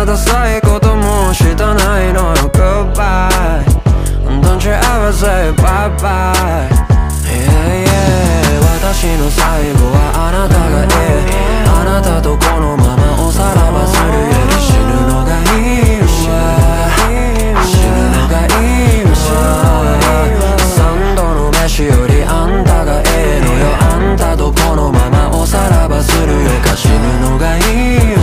なダサいこともしたないのよ Goodbye Don't you ever say bye bye Yeah yeah 私の最後はあなたがいいあなたとこの